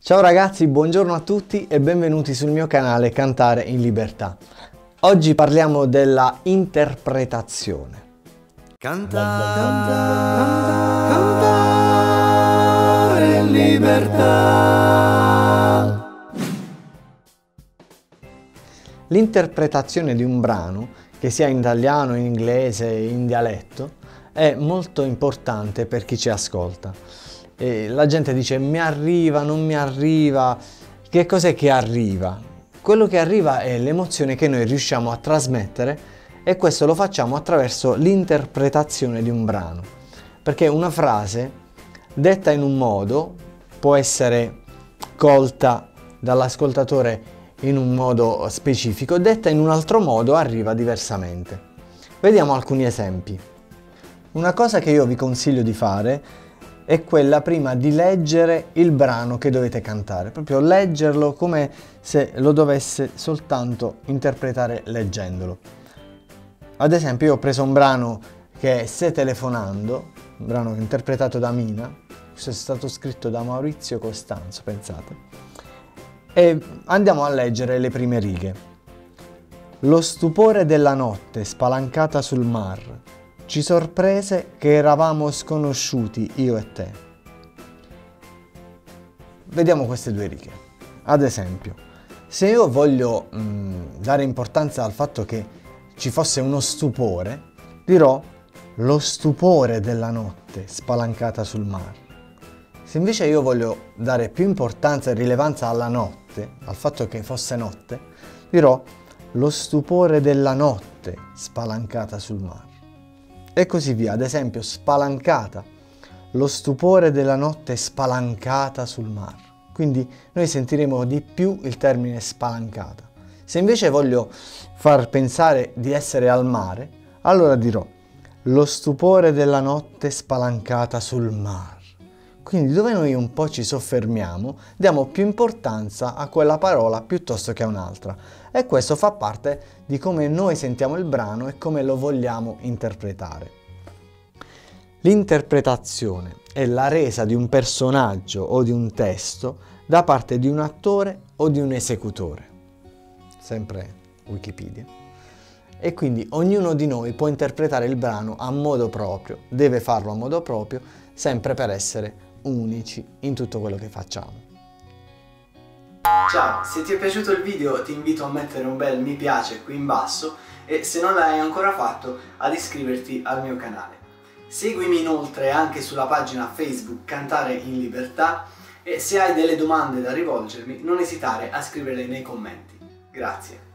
Ciao ragazzi, buongiorno a tutti e benvenuti sul mio canale Cantare in Libertà. Oggi parliamo della interpretazione. Cantare in libertà. L'interpretazione di un brano, che sia in italiano, in inglese, in dialetto, è molto importante per chi ci ascolta. E la gente dice mi arriva, non mi arriva. Che cos'è che arriva? Quello che arriva è l'emozione che noi riusciamo a trasmettere e questo lo facciamo attraverso l'interpretazione di un brano. Perché una frase detta in un modo può essere colta dall'ascoltatore in un modo specifico, detta in un altro modo arriva diversamente. Vediamo alcuni esempi. Una cosa che io vi consiglio di fare è quella prima di leggere il brano che dovete cantare, proprio leggerlo come se lo dovesse soltanto interpretare leggendolo. Ad esempio io ho preso un brano che è Se telefonando, un brano interpretato da Mina, questo è stato scritto da Maurizio Costanzo, pensate, e andiamo a leggere le prime righe. Lo stupore della notte spalancata sul mar ci sorprese che eravamo sconosciuti io e te. Vediamo queste due righe. Ad esempio, se io voglio dare importanza al fatto che ci fosse uno stupore, dirò lo stupore della notte spalancata sul mar. Se invece io voglio dare più importanza e rilevanza alla notte, al fatto che fosse notte, dirò lo stupore della notte spalancata sul mar. E così via, ad esempio spalancata, lo stupore della notte spalancata sul mar. Quindi noi sentiremo di più il termine spalancata. Se invece voglio far pensare di essere al mare, allora dirò lo stupore della notte spalancata sul mar. Quindi dove noi un po' ci soffermiamo, diamo più importanza a quella parola piuttosto che a un'altra. E questo fa parte di come noi sentiamo il brano e come lo vogliamo interpretare. L'interpretazione è la resa di un personaggio o di un testo da parte di un attore o di un esecutore. Sempre Wikipedia. E quindi ognuno di noi può interpretare il brano a modo proprio, deve farlo a modo proprio, sempre per essere unici in tutto quello che facciamo. Ciao, se ti è piaciuto il video ti invito a mettere un bel mi piace qui in basso e se non l'hai ancora fatto ad iscriverti al mio canale. Seguimi inoltre anche sulla pagina Facebook Cantare in Libertà e se hai delle domande da rivolgermi non esitare a scriverle nei commenti. Grazie.